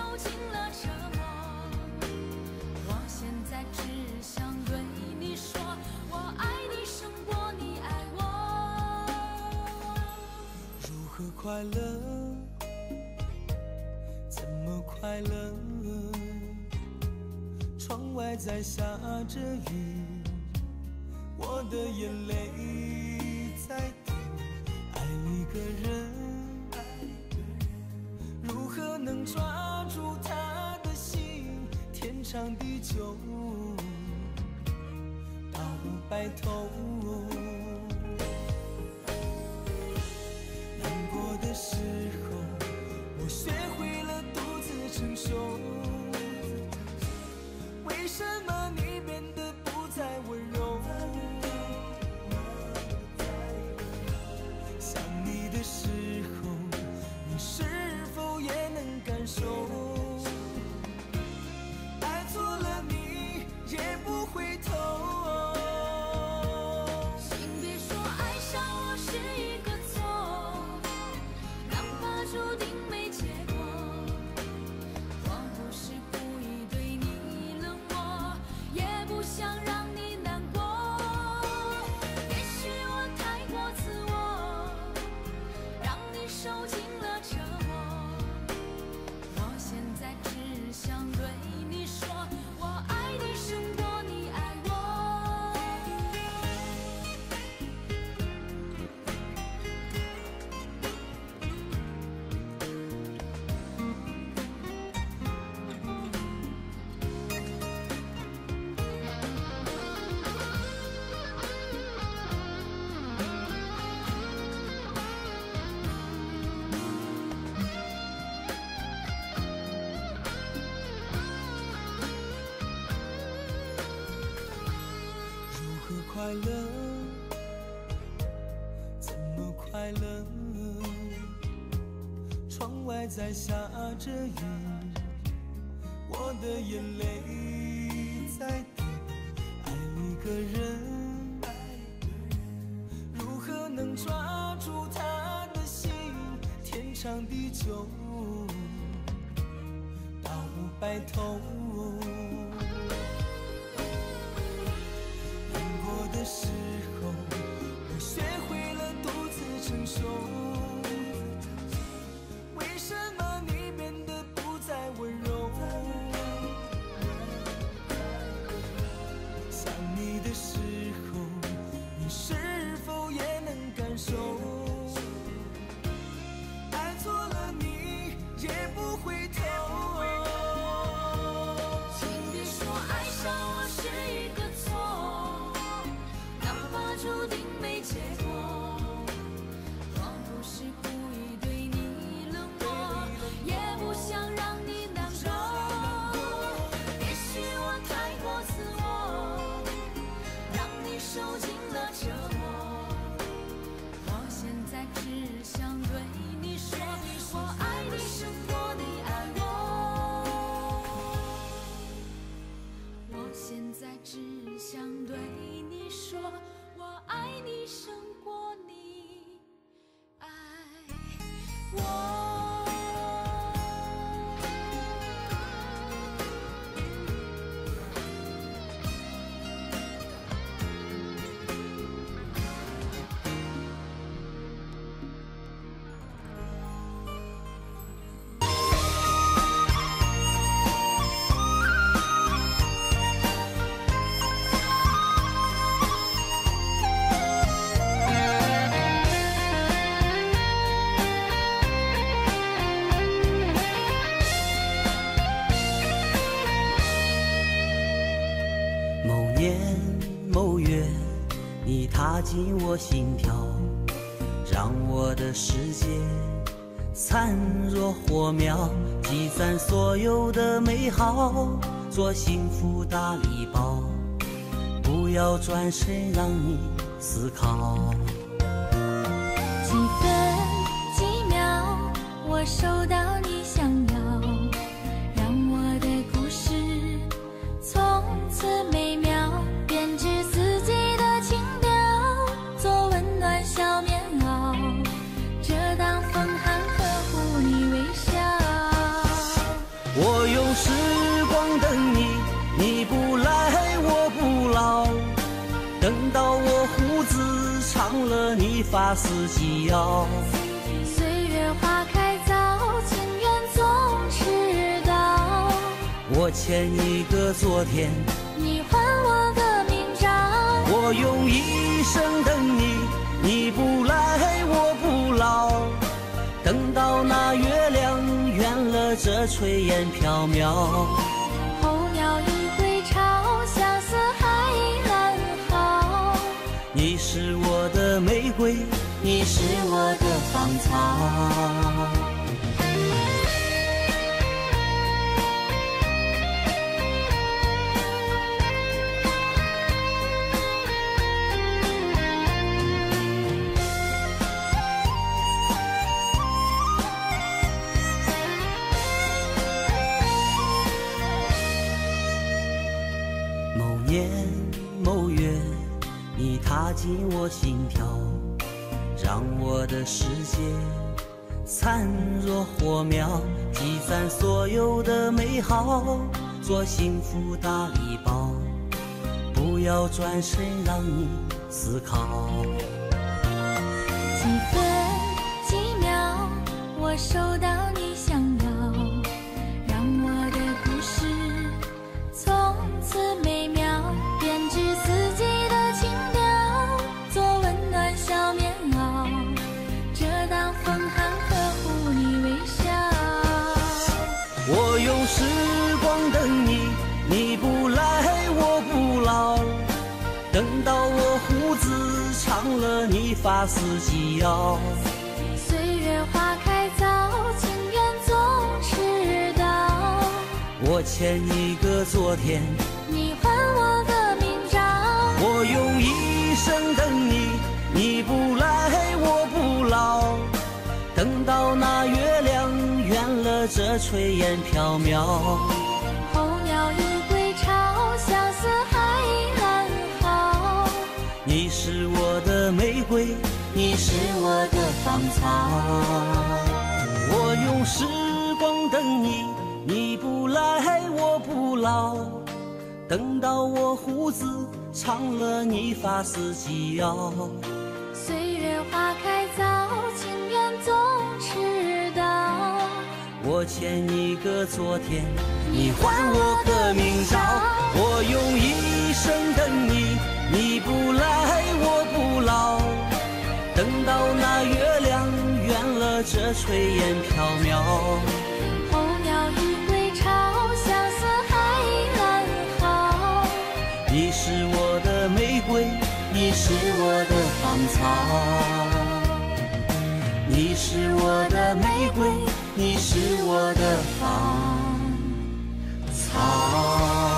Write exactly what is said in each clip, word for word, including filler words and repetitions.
尽了折磨。我现在只想对你说，我爱你胜过你爱我。 如何快乐？怎么快乐？窗外在下着雨，我的眼泪在滴。爱一个人，如何能抓住他的心？天长地久，到白头。难过的时候，我学会了独自承受。为什么你变得不再温柔？想你的时候，你是否也能感受？爱错了你也不回头。 请别说爱上我是一个错，哪怕注定没结果。我不是故意对你冷漠，也不想让你难过。也许我太过自我，让你受尽了折磨。我现在只想对你说，我爱你胜过你爱我。 如何快乐？怎么快乐？窗外在下着雨，我的眼泪在滴。爱一个人，如何能抓住他的心？天长地久，到白头。的时候，我学会了独自承受。为什么你变得不再温柔？想你的时候，你是否也能感受？爱错了你也不回头。 请别说爱上我是一个错，注定没结果。我不是故意对你冷漠，也不想让你难过。也许我太过自我，让你受尽了折磨。我现在只想对你说，我爱你胜过你爱我。我现在只想对你说，我爱你胜过你爱我。 某月，你踏进我心跳，让我的世界灿若火苗，积攒所有的美好，做幸福大礼包，不要转身让你思考。 几分几秒，我收到你想要，让我的故事从此美妙，编织四季的情调，做温暖小棉袄，遮挡风寒，呵护你微笑。 你发丝纪要。 岁月花开早，情缘总迟到。 我欠你个昨天， 你还我个明朝。 我用一生等你，你不来我不老。等到那月亮圆了这炊烟缥缈， 候鸟已归巢，相思还烂好。 你是我的玫瑰，你是我的芳草。年某月，你踏进我心跳，让我的世界灿若火苗，积攒所有的美好，做幸福大礼包，不要转身让你思考。 几分几秒，我收到你想要，让我的故事从此美妙。编织四季的情调，做温暖小棉袄，遮挡风寒呵护你微笑。 我用时光等你，你不来我不老。等到我胡子长了，你发丝纪要。 岁月花开早，情缘总迟到。 我欠你个昨天， 你还我个我用一生等你，你不来我不老。等到那月亮圆了这炊烟缥缈， 候鸟已归巢，相思还烂好。 你是我的玫瑰，你是我的芳草。我用时光等你，你不来我不老。等到我胡子长了，你发丝纪要。 岁月花开早，情缘总迟到。 我欠你个昨天，你还我个明朝。我用一生等你，你不来我不老。等到那月亮圆了这炊烟缥缈， 候鸟已归巢，相思还烂好。 你是我的玫瑰，你是我的芳草。你是我的玫瑰，你是我的芳草。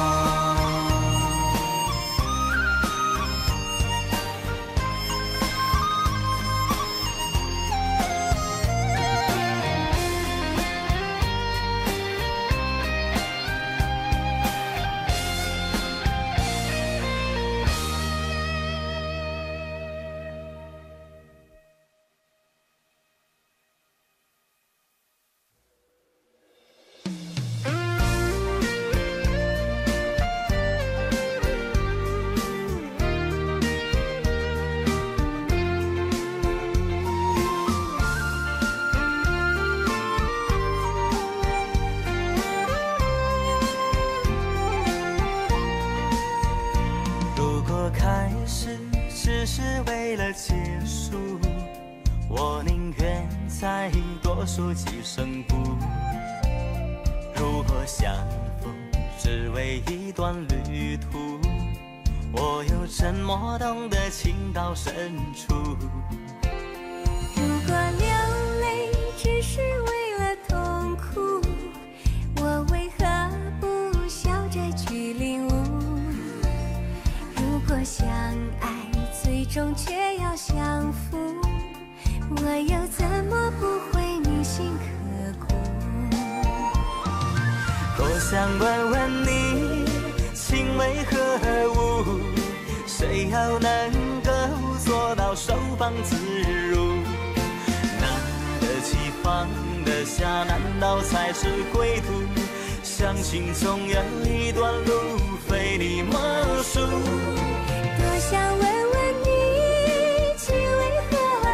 只是为了结束，我宁愿再多说几声不。如果相逢只为一段旅途，我又怎么懂得情到深处？ 如果流泪只是为了痛苦，我为何不笑着去领悟？如果相爱最终却要相负，我又怎么不会铭心刻骨？ 多想问问你，情为何物？谁又能够做到收放自如？拿得起放得下，难道才是归途？相信总有一段路非你莫属。 多想问问你，情为何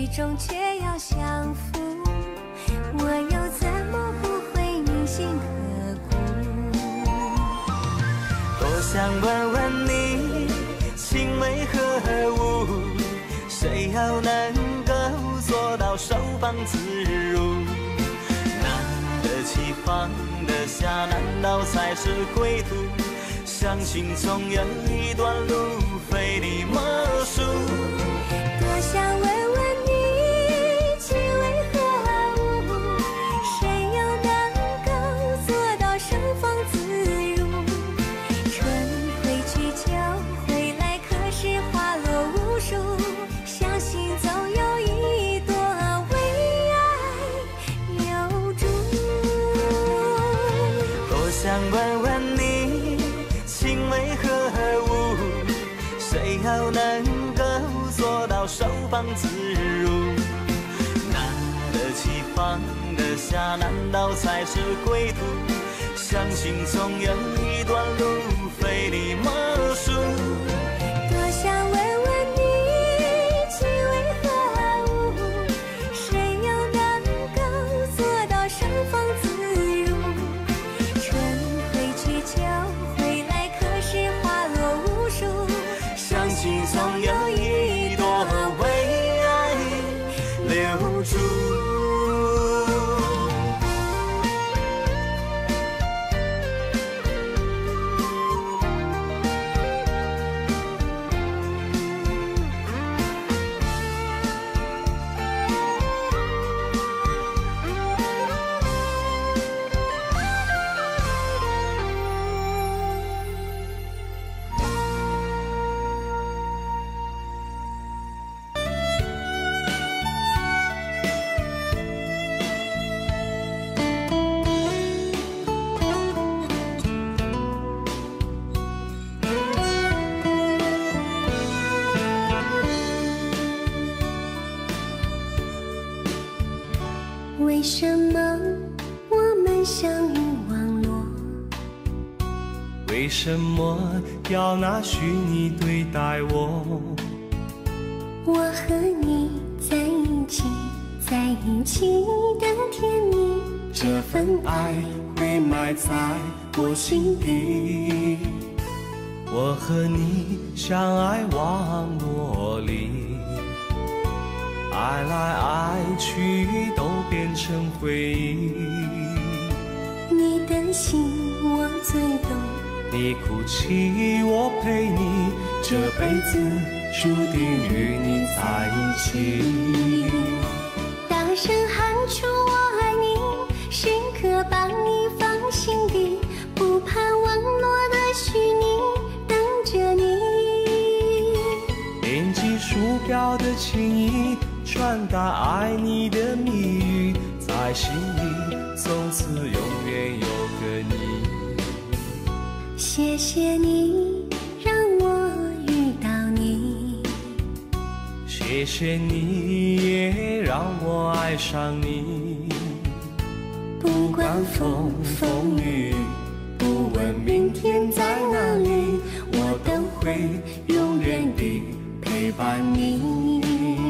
最终却要相负，我又怎么不会铭心刻骨？ 多想问问你，情为何物？谁又能够做到收放自如？拿得起放得下，难道才是归途？相信总有一段路非你莫属。 多想问问你，情为何物？谁又能够做到收放自如？春回去，秋回来，可是花落无数。相信总有一朵为爱留住。 多想问问你，情为何物？谁又能够做到收放自如？拿得起放得下，难道才是归途？相信总有一段路非你莫属。 多想问问你，情为何物？谁又能够做到收放自如？春回去，秋回来，可是花落无数。 相信总有一朵为爱留住。 为什么我们相遇网络？ 为什么要拿虚拟对待我？ 我和你在一起，在一起的甜蜜， 这份爱会埋在我心底。我和你相爱网络里，爱来爱去都变成回忆。 你的心我最懂， 你哭泣我陪你，这辈子注定与你在一起。 大声喊出我爱你，时刻把你放心底，不怕网络的虚拟，等着你。 点击鼠标的情意，传达爱你的谜语，在心里从此永远有个你。 谢谢你让我遇到你， 谢谢你也让我爱上你。 不管风风雨，不问明天在哪里，我都会永远地陪伴你。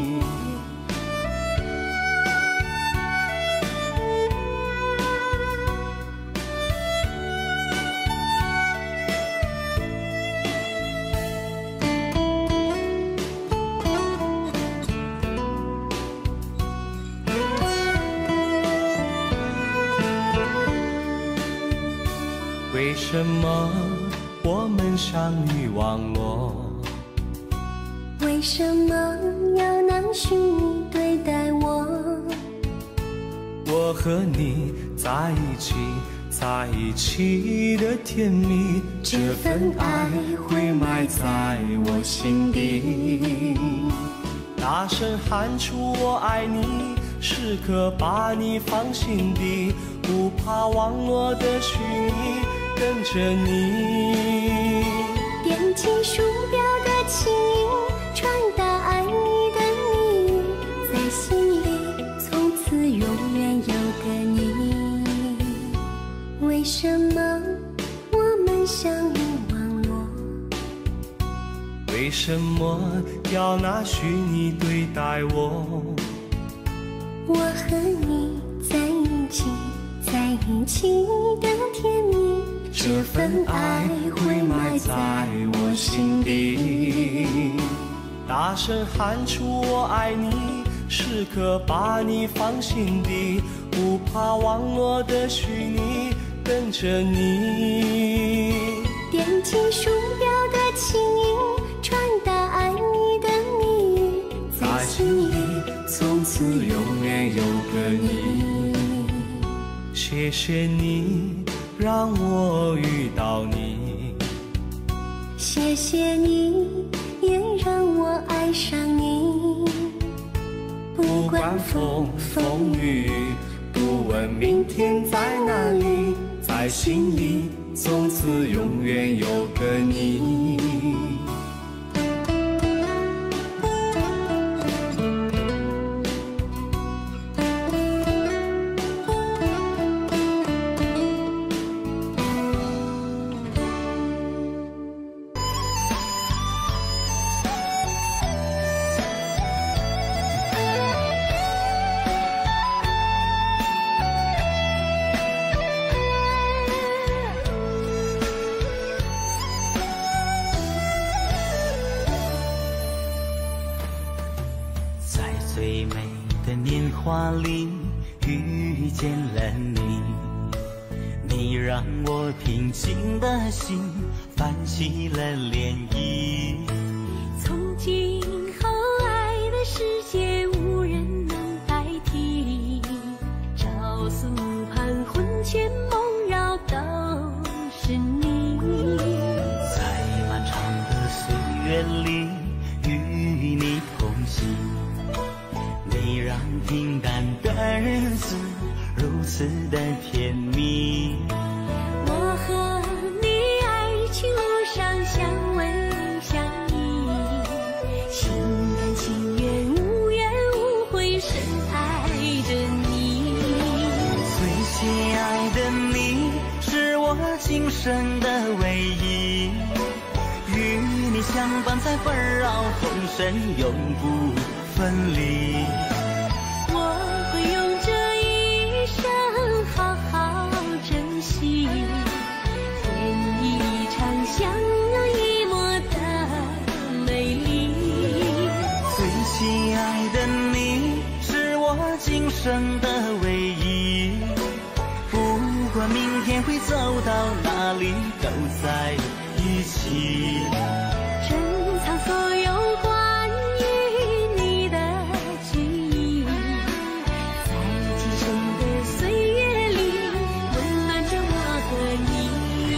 为什么我们相遇网络？ 为什么要拿虚拟对待我？ 我和你在一起，在一起的甜蜜，这份爱会埋在我心底。大声喊出我爱你，时刻把你放心底，不怕网络的虚拟，跟着你。 点击鼠标的情音，传达爱你的谜语，在心里从此永远有个你。为什么我们相遇网络？ 为什么要拿虚拟对待我？ 我和你在一起，在一起的甜蜜，这份爱会埋在我心底。 大声喊出我爱你，时刻把你放心底，不怕网络的虚拟，跟着你。 点击鼠标的轻音，传达爱你的蜜语，在心里从此永远有个你。 谢谢你让我遇到你， 谢谢你也让我爱上你。不管风风雨，不问明天在哪里，在心里从此永远有个你。 最美的年华里遇见了你，你让我平静的心泛起了涟漪。 从今后爱的世界无人能代替，朝思暮盼魂牵梦绕都是你。 在漫长的岁月里与你同行，你让平淡的日子如此的甜蜜。 我和你爱情路上相偎相依，心甘情愿无怨无悔深爱着你。 最亲爱的你是我今生的唯一，与你相伴在纷扰红尘永不分离。 我会用这一生好好珍惜，演一场相濡以沫的美丽。 最亲爱的你是我今生的唯一，不管明天会走到哪里都在一起。 珍藏所有关于你的记忆，在今生的岁月里温暖着我和你。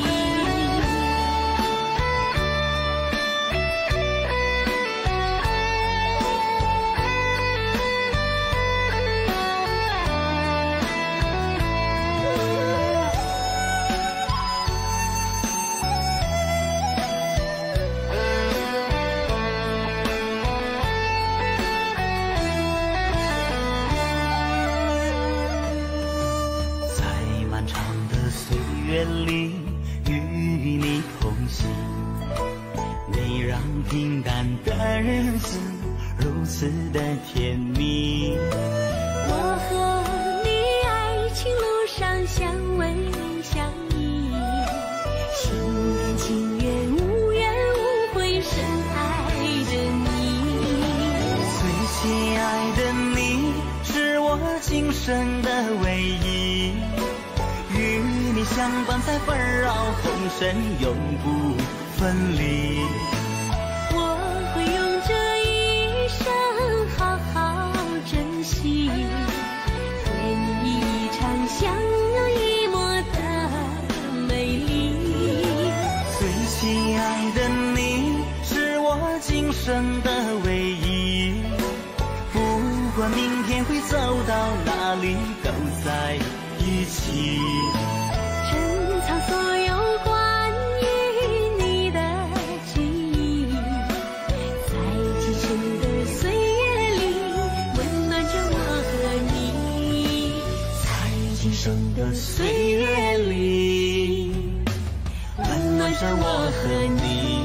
月里与你同行，你让平淡的日子如此的甜蜜。 我和你爱情路上相偎相依，心甘情愿无怨无悔深爱着你。 最亲爱的你是我今生的唯一，与你相伴在纷扰红尘永不分离。 我会用这一生好好珍惜，演一场相濡以沫的美丽。 最亲爱的你是我今生的唯一，不管明天会走到哪里都在一起。 珍藏所有关于你的记忆，在今生的岁月里温暖着我和你。在今生的岁月里温暖着我和你。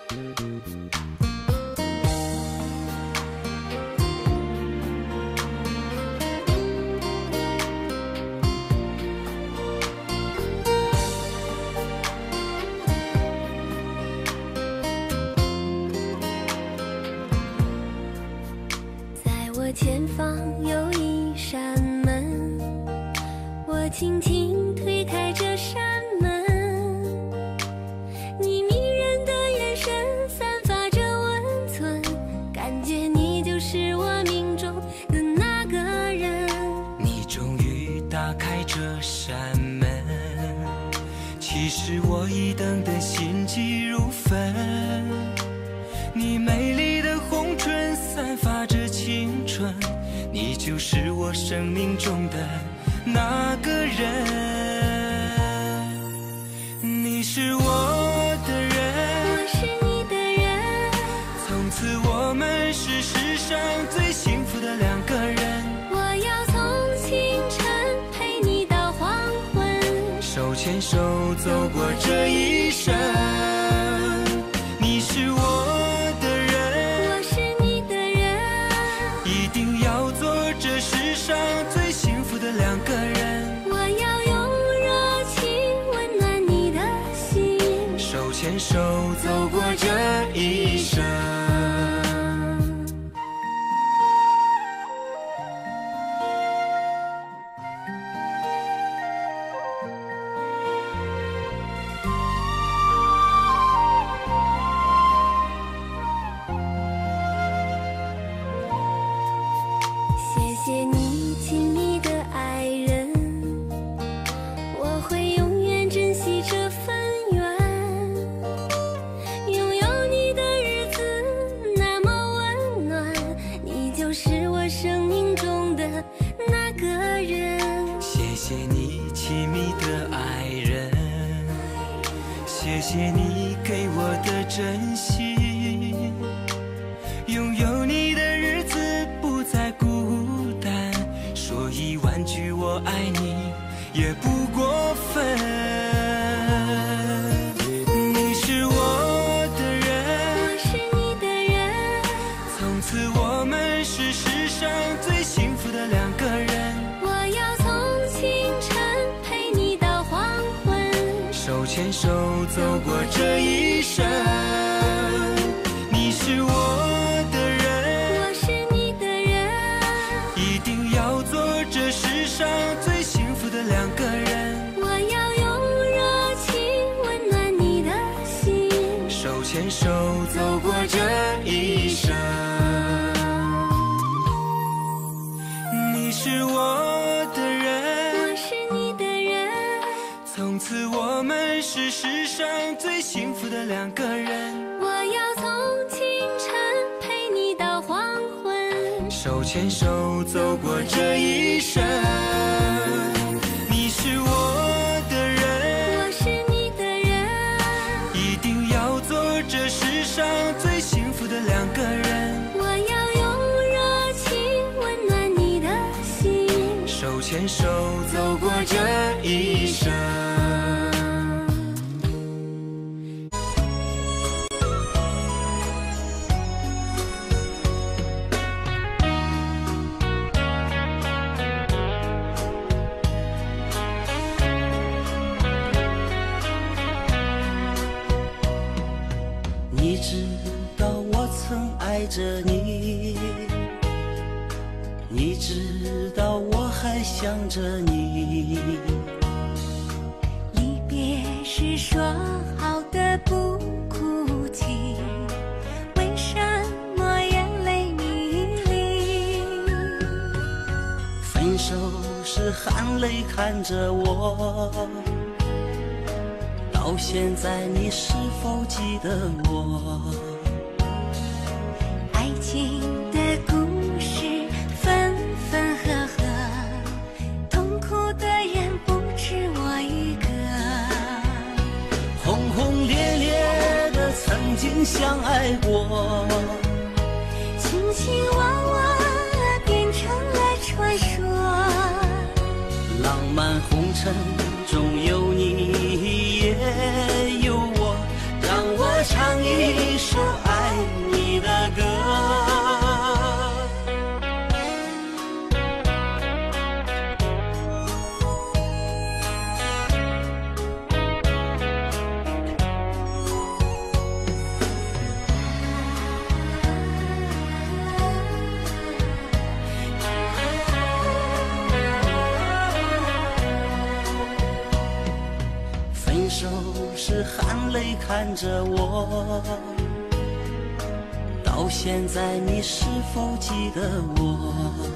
前方有一扇门，我轻轻推开这扇门，你迷人的眼神散发着温存，感觉你就是我命中的那个人。 你终于打开这扇门，其实我已等得心急如焚。你美丽的红唇散发着青春，你就是我生命中的那个人。你是我的人， 我是你的人， 从此我们是世上最幸福的两个人。 我要从清晨陪你到黄昏， 手牵手走过这一生。你是我最幸福的两个人， 我要用热情温暖你的心， 手牵手走过这一生。 谢谢你亲密的爱人，我会永远珍惜这份缘。拥有你的日子那么温暖，你就是我生命中的那个人。 谢谢你亲密的爱人，谢谢你给我的珍惜。拥有你的日子不再孤单，说一万句我爱你也不过分。你是我的人， 我是你的人， 从此我们是世上最幸福的两个人。 我要从清晨陪你到黄昏， 手牵手走过这一生。你是我最幸福的两个人， 我要用热情温暖你的心， 手牵手走过这一生。你是我的人， 我是你的人， 从此我们是世上最幸福的两个人。 我要从清晨陪你到黄昏， 手牵手走过这一生。你是我的人， 我是你的人， 一定要做这世上最幸福的两个人。 我要用热情温暖你的心， 手牵手走过这一生。 你知道我曾爱着你，你知道我还想着你。 离别时说好的不哭泣，为什么眼泪迷离？ 分手时含泪看着我，到现在你是否记得我？ 爱情的故事分分合合，痛苦的人不止我一个。 轰轰烈烈的曾经相爱过， 卿卿我我变成了传说。 浪漫红尘中有你也有我，让我唱一首是含泪看着我，到现在你是否记得我？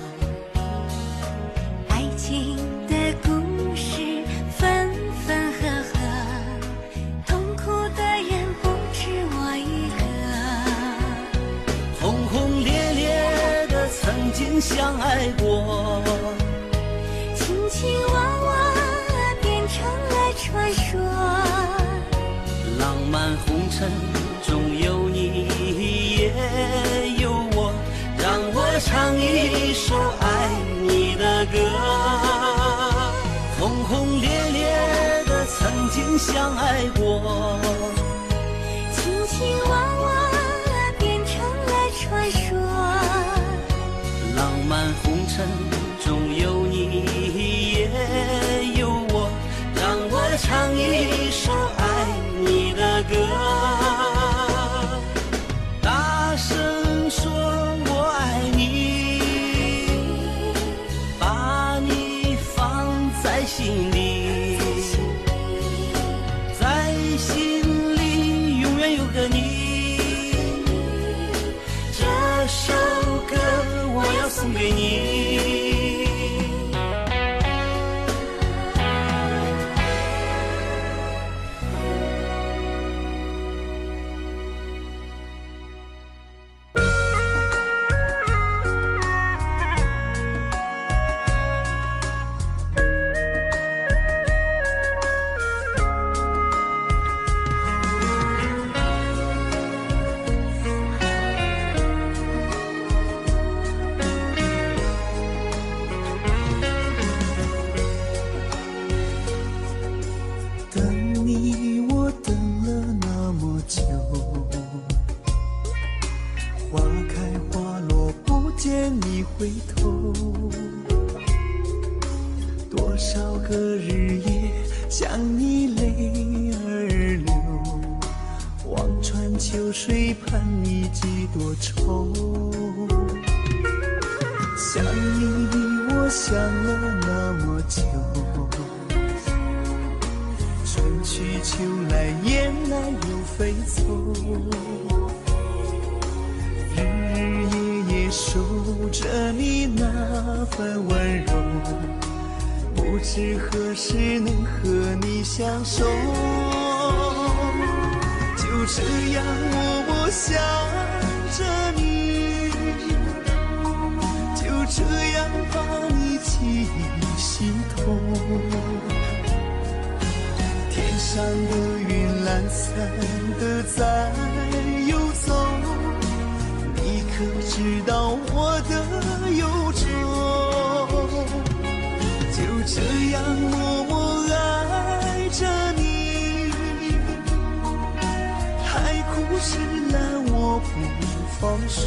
爱情的故事分分合合，痛苦的人不止我一个。 轰轰烈烈的曾经相爱过， 卿卿我我变成了传说。 浪漫红尘中有你也有我，让我唱一首爱你的歌。轰轰烈烈的曾经相爱过， 卿卿我我变成了传说。 浪漫红尘中有你也有我，让我唱一首爱你的歌。大声说我爱你，把你放在心里，在心里永远有个你。这首歌我要送给你。 等你，我等了那么久，花开花落不见你回头，多少个日夜想你泪儿流，望穿秋水盼你几多愁。想你，我想了那么久，春去秋来，雁来又飞走，日日夜夜守着你那份温柔，不知何时能和你相守。就这样默默想着你，就这样把你记心头。天上的云懒散的在游走，你可知道我的忧愁？就这样默默爱着你，海枯石烂我不放手。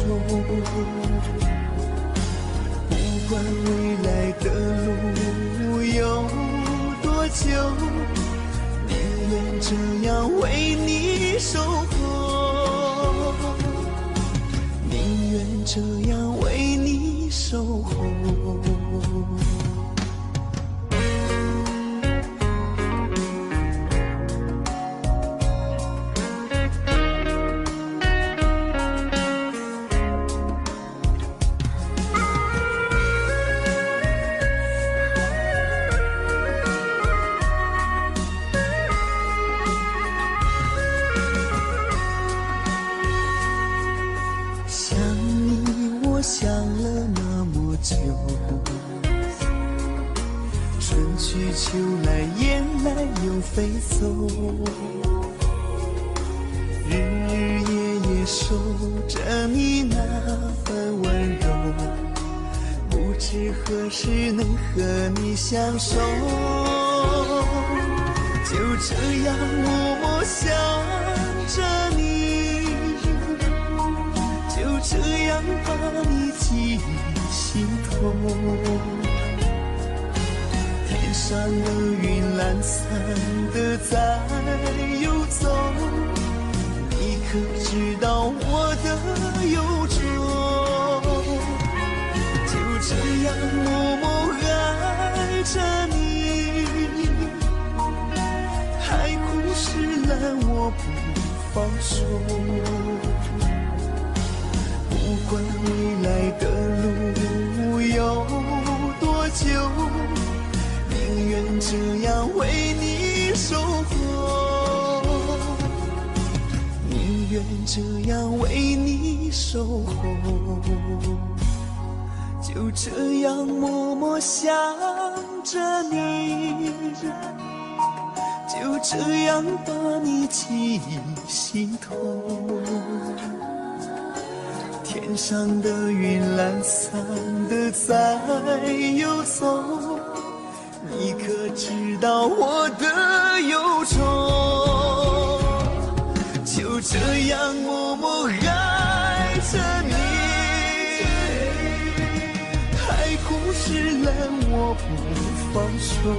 不管未来的路有多久，宁愿这样为你守候，宁愿这样为你守候。想你，我想了那么久，春去秋来，雁来又飞走，日日夜夜守着你那份温柔，不知何时能和你相守。就这样默默想着你，就这样把你记心头。天上的云懒散的在游走，你可知道我的忧愁？就这样默默爱着你，海枯石我不放手。不管未来的路有多久，宁愿这样为你守候，宁愿这样为你守候。就这样默默想着你，就这样把你记心头。天上的云懒散的在游走，你可知道我的忧愁？就这样默默爱着你，海枯石烂我不放手。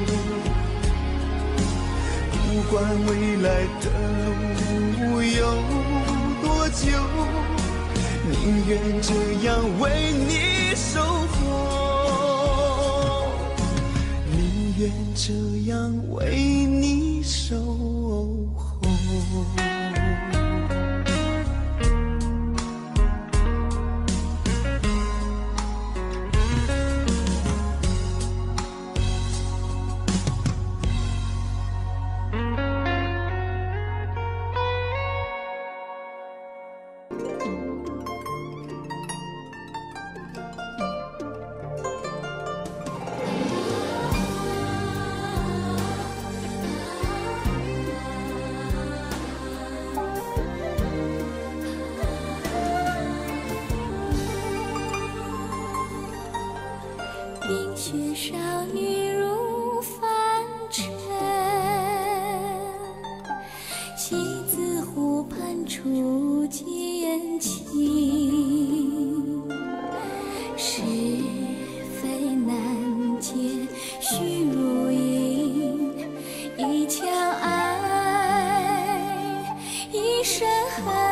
不管未来的路有多久，宁愿这样为你守候，宁愿这样为你守候。 冰雪少女入凡尘，西子湖畔初见情，是非难解须如影，一腔爱一生恨。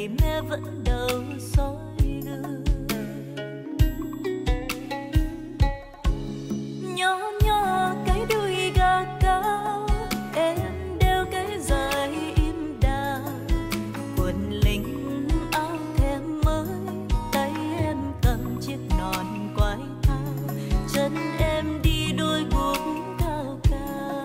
thầy mẹ vẫn đầu soi gương. Nhỏ nhỏ cái đuôi gà cao, em đeo cái giày im đào, quần lính áo thêm mới, tay em cầm chiếc nón quái thao, chân em đi đôi guốc cao cao.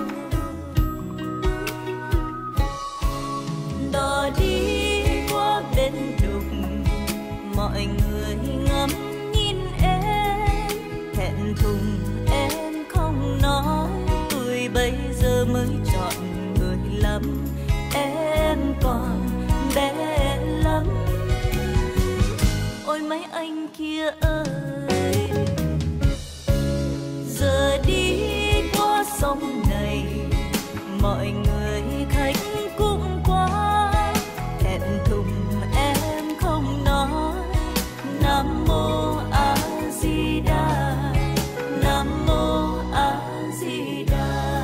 Đò đi qua bên đục, mọi người ngắm nhìn em, thẹn thùng em không nói, tôi bây giờ mới chọn người lắm, em còn bé lắm. Ôi mấy anh kia ơi, giờ đi qua sông này, mọi người khách cũng quá, thẹn thùng em không nói. Nam mô A Di Đà, Nam mô A Di Đà.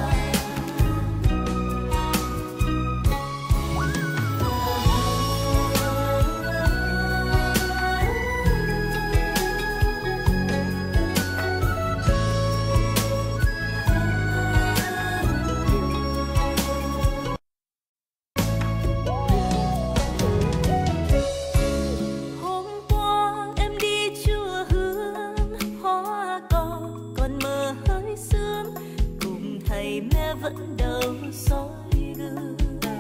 Hôm qua em đi chùa Hương, hoa cỏ còn mơ hơi sương, cùng thầy mẹ vẫn đầu soi gương.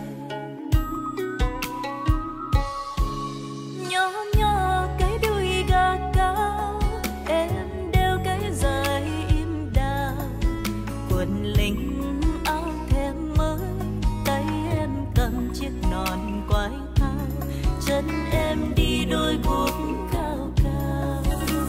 Nhỏ nhỏ cái đuôi gà cao, em đeo cái giày im đào, quần lính áo thêm mới, tay em cầm chiếc nón quái thao, chân em đi đôi guốc cao cao.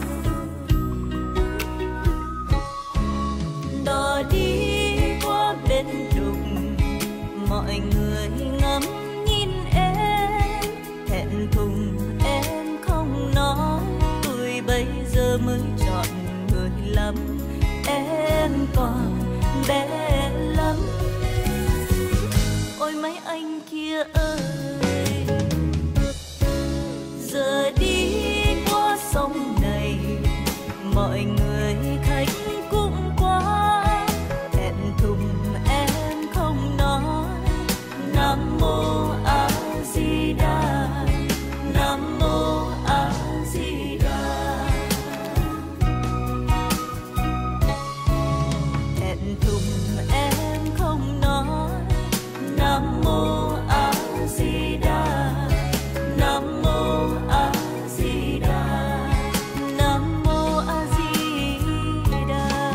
Đò đi qua bên đục, mọi người ngắm nhìn em, thẹn thùng em không nói, tôi bây giờ mới chọn người lắm, em còn bé lắm. Ôi mấy anh kia ơi, giờ đi qua sông này, mọi người khách cũng quá, thẹn thùng em không nói. Nam mô A Di Đà, Nam mô A Di Đà. Thẹn thùng em không nói. Nam mô A Di Đà, Nam mô A Di Đà, Nam mô A Di Đà.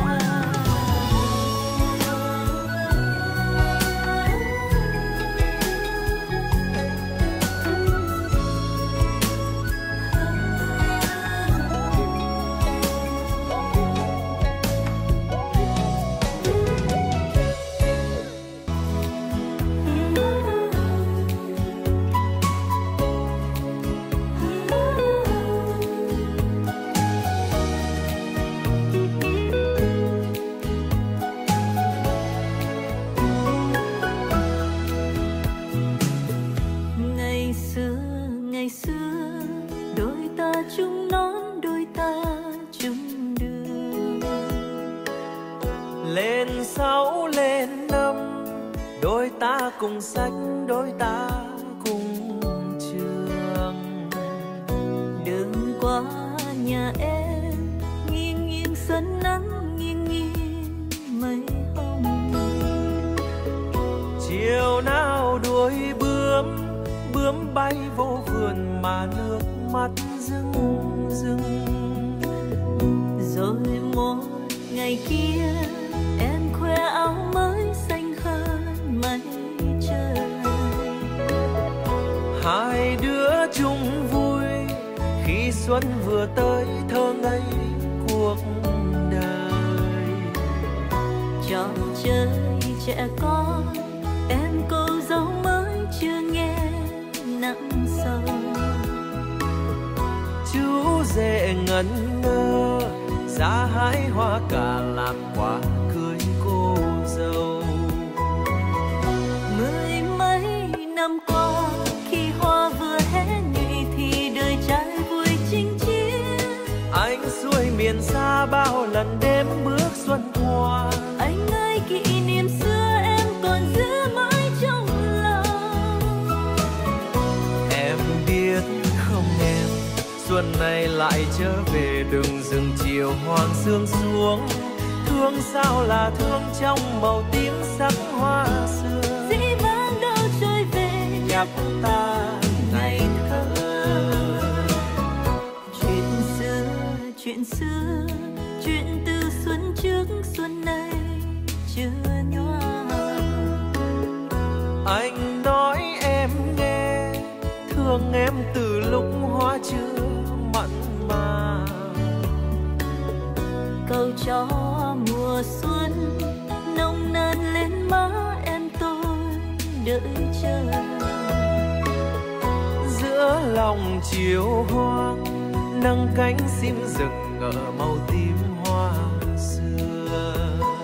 Ngày xưa, ngày xưa, đôi ta chung nón, đôi ta chung đường. Lên sáu lên năm, đôi ta cùng sách, đôi ta cùng trường. Đường qua nhà em, nghiêng nghiêng sân nắng, nghiêng nghiêng mây hồng. Chiều nào đuổi bướm, bướm bay vô vườn mà nước mắt rưng rưng. Rồi một ngày kia, em khoe áo mới xanh hơn mây trời. Hai đứa chung vui khi xuân vừa tới, thơ ngây cuộc đời. Trò chơi trẻ con, em cô dâu mới chưa nghe nặng sầu. Chú rể ngẩn ngơ, giá hái hoa cả lạc quả cưới cô dâu. Mười mấy năm qua, khi hoa vừa hết lần đêm bước xuân qua. Anh ơi kỷ niệm xưa em còn giữ mãi trong lòng. Em biết không em, xuân này lại trở về đừng rừng chiều hoàng sương xuống. Thương sao là thương trong màu tím sắc hoa xưa. Dĩ vãng đâu trôi về Nhắc ta ngày thơ. chuyện xưa chuyện xưa chuyện từ xuân trước xuân này chưa nhòa. Anh nói em nghe, thương em từ lúc hoa chưa mặn mà. Cầu cho mùa xuân nồng nàn lên má em tôi đợi chờ. Giữa lòng chiều hoang nâng cánh sim rừng ở màu tím hoa xưa.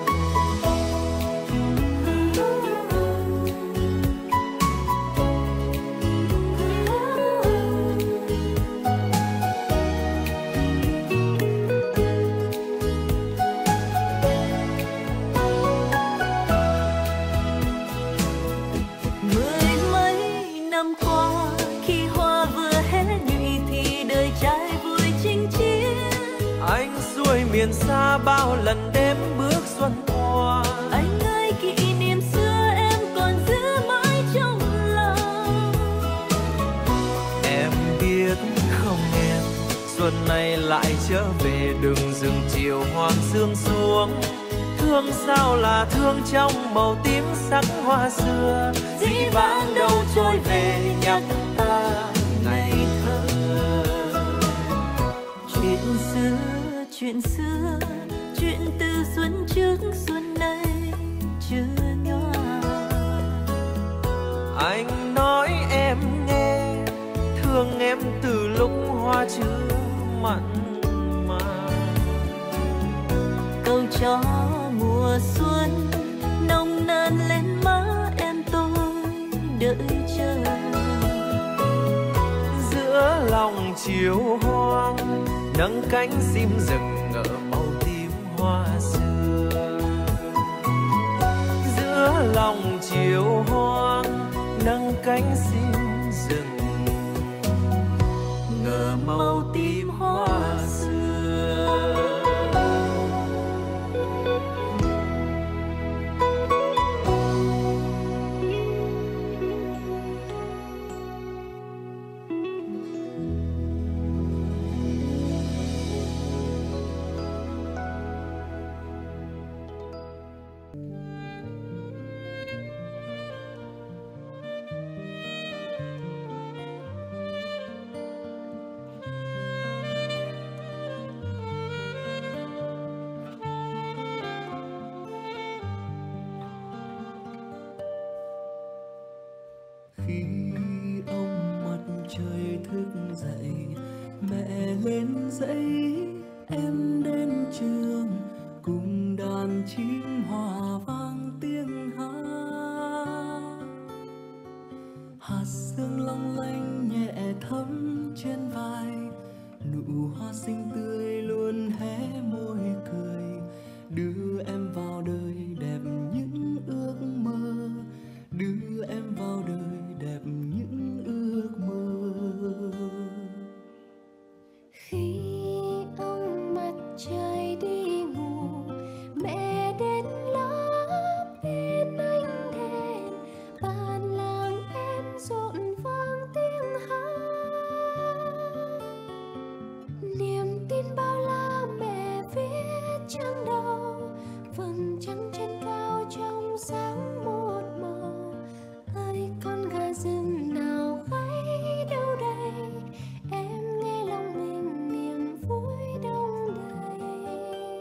Mười mấy năm qua khi hoa vừa hé nhụy thì đời trai vui chinh chiến. Anh xuôi miền xa bao lần đêm bước xuân qua. Anh ơi kỷ niệm xưa em còn giữ mãi trong lòng. Em biết không em, xuân này lại trở về đường rừng chiều hoàng sương xuống. Thương sao là thương trong màu tím sắc hoa xưa. Dĩ vãng đâu trôi về nhắc ta ngày thơ. Chuyện xưa chuyện xưa chuyện từ xuân trước xuân này chưa nhòa. Anh nói em nghe, thương em từ lúc hoa chưa mặn mà. Cầu cho mùa xuân nồng nàn lên má em tôi đợi chờ. Giữa lòng chiều hoang nâng cánh sim rừng ở màu tím hoa xưa. Giữa lòng chiều hoang nâng cánh sim rừng ngờ màu tím hoa xưa. Khi ông mặt trời thức dậy, mẹ lên dãy, em đến trường cùng đàn chim hòa vang tiếng hát. Hạt sương long lanh nhẹ thấm trên vai, nụ hoa xinh tươi luôn hé môi cười, đưa em vào đời đẹp những ước mơ, đưa em vào đời đẹp những ước mơ. Khi ông mặt trời đi ngủ, mẹ đến lớp bên ánh đèn, bàn làng em rộn vang tiếng hát. Niềm tin bao la mẹ viết trang đầu, vầng trăng trên cao trong sáng một màu. Ơi con gà rừng nào gáy đâu đây, em nghe lòng mình niềm vui đông đầy.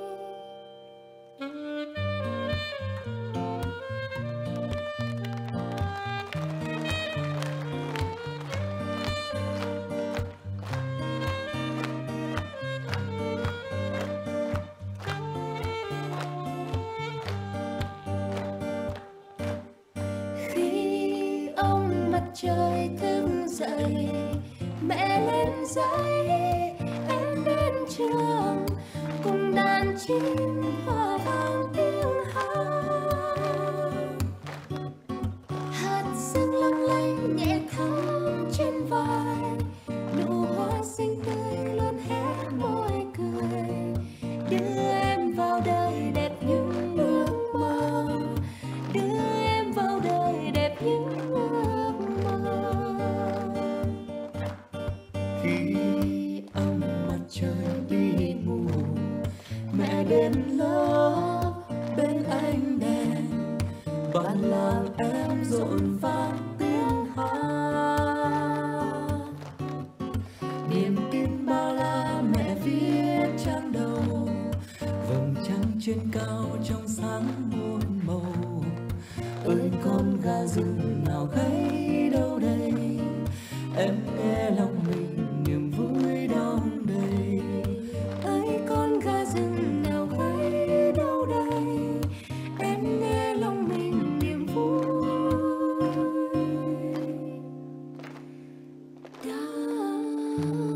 Khi ông mặt trời thức dậy, mẹ lên dãy, em đến trường cùng đàn đàn chim hoa vàng tiếng hát. Hạt sương lâng lanh nhẹ thắm trên vai, nụ hoa xinh tươi luôn hé môi cười, đưa em vào đời đẹp những ước mơ, đưa em vào đời đẹp những ước mơ. Khi âm mặt trời đi ngủ, mẹ đến lớp bên ánh đèn, bản làng em rộn vang tiếng hát. Niềm tin bao la mẹ viết trang đầu, vầng trăng trên cao trong sáng muôn màu. Ơi con gà rừng nào gáy đâu đây, em nghe lòng mình niềm vui đong đầy. Ơi con gà rừng nào gáy đâu đây, em nghe lòng mình niềm vui đong đầy.